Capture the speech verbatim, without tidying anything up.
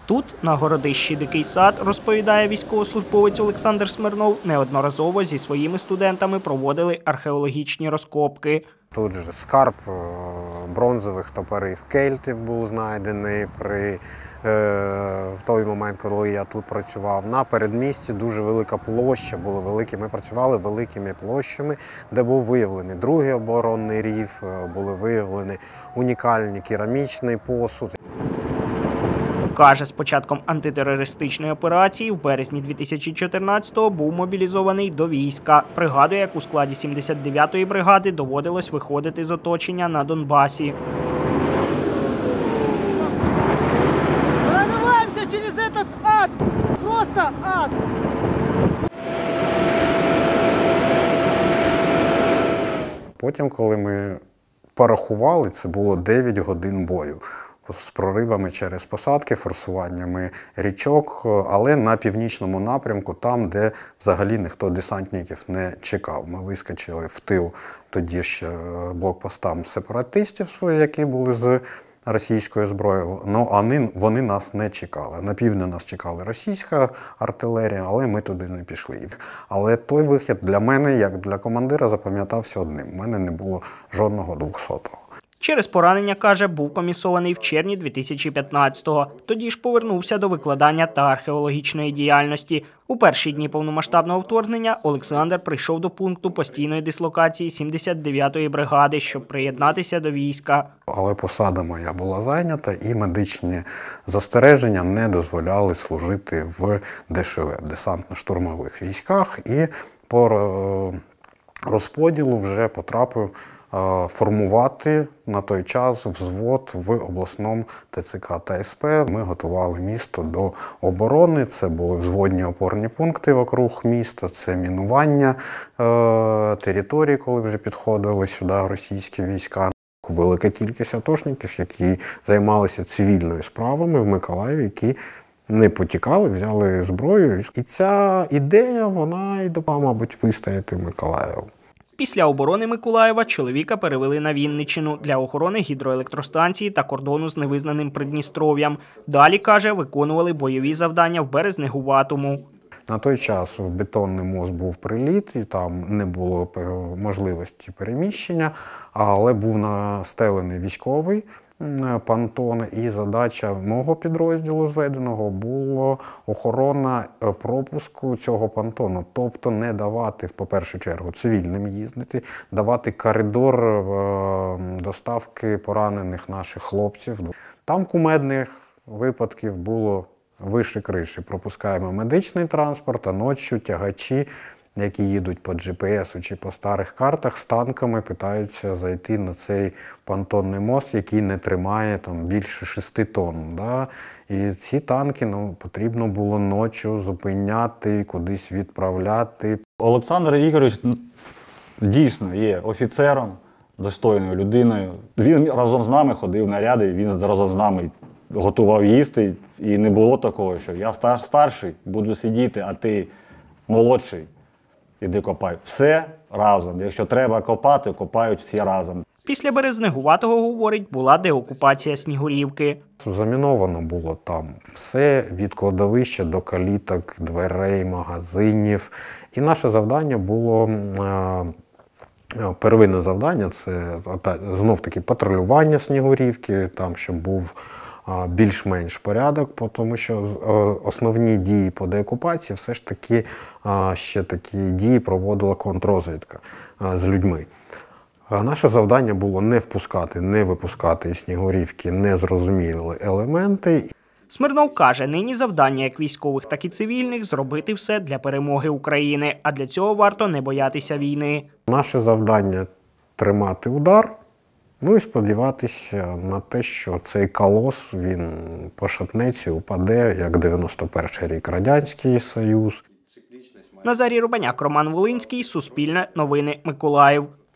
Тут, на городищі Дикий сад, розповідає військовослужбовець Олександр Смирнов, неодноразово зі своїми студентами проводили археологічні розкопки. Тут же скарб бронзових топорів кельтів був знайдений при, е, в той момент, коли я тут працював. На передмісті дуже велика площа, була велика. Ми працювали великими площами, де був виявлений другий оборонний рів, були виявлені унікальні керамічний посуд. Каже, з початком антитерористичної операції в березні дві тисячі чотирнадцятого був мобілізований до війська. Пригадує, як у складі сімдесят дев'ятої бригади доводилось виходити з оточення на Донбасі. Прориваємося через этот ад! Просто ад! Потім, коли ми порахували, це було дев'ять годин бою. З проривами через посадки, форсуваннями річок, але на північному напрямку, там, де взагалі ніхто десантників не чекав. Ми вискочили в тил тоді ще блокпостам сепаратистів, які були з російською зброєю, ну, вони, вони нас не чекали. На півдні нас чекала російська артилерія, але ми туди не пішли. Але той вихід для мене, як для командира, запам'ятався одним. У мене не було жодного двохсотого. Через поранення, каже, був комісований в червні дві тисячі п'ятнадцятого. Тоді ж повернувся до викладання та археологічної діяльності. У перші дні повномасштабного вторгнення Олександр прийшов до пункту постійної дислокації сімдесят дев'ятої бригади, щоб приєднатися до війська. Але посада моя була зайнята, і медичні застереження не дозволяли служити в ДШВ, десантно-штурмових військах. І по розподілу вже потрапив формувати на той час взвод в обласному ТЦК та СП. Ми готували місто до оборони, це були взводні опорні пункти вокруг міста, це мінування е території, коли вже підходили сюди російські війська. Велика кількість атошників, які займалися цивільною справами в Миколаєві, які не потікали, взяли зброю. І ця ідея, вона й допомогла, мабуть, вистояти Миколаєву. Після оборони Миколаєва чоловіка перевели на Вінниччину для охорони гідроелектростанції та кордону з невизнаним Придністров'ям. Далі, каже, виконували бойові завдання в Березнегуватому. На той час в Бетонний мост був приліт, і там не було можливості переміщення, але був настелений військовий понтон, і задача мого підрозділу зведеного була охорона пропуску цього понтону. Тобто не давати, по першу чергу, цивільним їздити, давати коридор доставки поранених наших хлопців. Там кумедних випадків було вище криші. Пропускаємо медичний транспорт, а ночі тягачі, які їдуть по джі пі ес чи по старих картах, з танками питаються зайти на цей понтонний мост, який не тримає там більше шести тонн. Да? І ці танки ну, потрібно було ночі зупиняти, кудись відправляти. Олександр Ігорович дійсно є офіцером, достойною людиною. Він разом з нами ходив на ряди, він разом з нами готував їсти. І не було такого, що я старший, буду сидіти, а ти молодший. Іди копай. Все разом. Якщо треба копати, копають всі разом. Після Березнегуватого, говорить, була деокупація Снігурівки. Заміновано було там все, від кладовища до каліток, дверей, магазинів. І наше завдання було, первинне завдання, це знов-таки патрулювання Снігурівки, там, щоб був більш-менш порядок, тому що основні дії по деокупації все ж таки ще такі дії проводила контррозвідка з людьми. Наше завдання було не впускати, не випускати із Снігурівки незрозумілі елементи. Смирнов каже, нині завдання як військових, так і цивільних – зробити все для перемоги України. А для цього варто не боятися війни. Наше завдання – тримати удар. Ну і сподіватися на те, що цей колос, він пошатнеться, упаде, як дев'яносто перший рік Радянський Союз. Назарій Рубаняк, Роман Волинський, Суспільне, Новини, Миколаїв.